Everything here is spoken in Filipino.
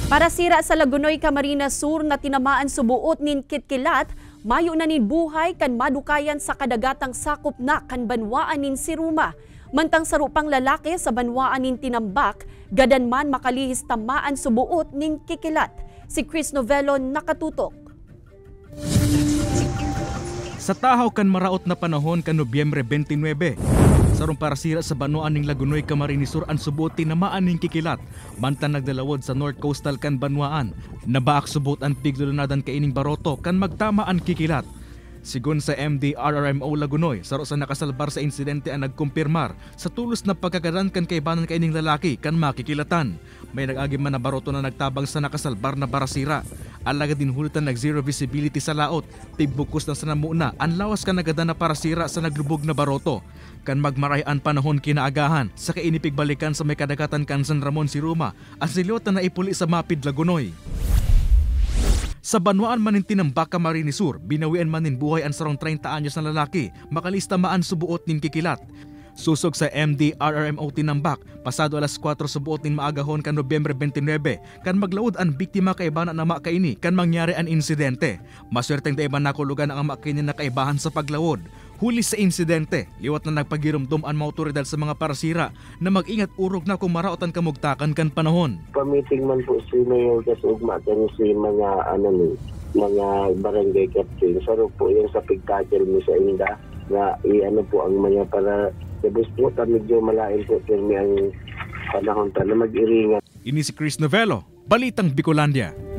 Para sira sa Lagunoy, Camarines Sur na tinamaan subuot nin kitkilat, mayo na nin buhay kan madukayan sa kadagatang sakop na kan banwaan nin Siruma. Mantang sarupang lalaki sa banwaan nin Tinambak, gadan man makalihis tamaan subuot nin kikilat. Si Chris Novello nakatutok. Sa tahaw kan maraot na panahon kan Nobyembre 29, sarong para sira sa banwaan ning Lagunoy, Camarines Sur ang subuot tinamaan ning kikilat. Mantan nagdalawod sa North Coastal kan banwaan. Nabaak subot ang piglulunadan kaining baroto kan magtama ang kikilat. Sigon sa MD-RRMO Lagunoy, saro sa nakasalbar sa insidente ang nagkumpirmar sa tulos na pagkagaran kan kaibanan kaining lalaki kan makikilatan. May nag-agi man na baroto na nagtabang sa nakasalbar na barasira. Alaga din hulitan nag-zero visibility sa laot, tigbukos na sa namuna ang lawas kan nagada na parasira sa naglubog na baroto. Kan magmarayan panahon kinaagahan sa kainipigbalikan sa may kadagatan kan San Ramon Siruma at silota na ipuli sa Mapid Lagunoy. Sa banwaan man nin Tinambak, Camarines Sur, binawian man nin buhay ang sarong 30 anyos na lalaki, makalista maan subuot nin kikilat. Susog sa MD-RRMO Tinambak, pasado alas 4 subuot nin maagahon kan Nobyembre 29, kan maglaod ang biktima kaibana na makaini kan mangyari ang insidente. Maswerteng daiban nakulugan ang makaini na kaibahan sa paglaod. Huli sa insidente, liwat na nagpagirumdum ang mga otoridad sa mga parasira na mag-ingat urog na kung maraotan kamugtakan kan panahon. Pamiting man po si Mayor kasugma kan si mga mga barangay captain. Saro po yung sa pigkakil mo sa inda na po ang mga para sabos po medyo malain po pirmi ang panahon na mag-iringan. Ini si Chris Novello, Balitang Bicolandia.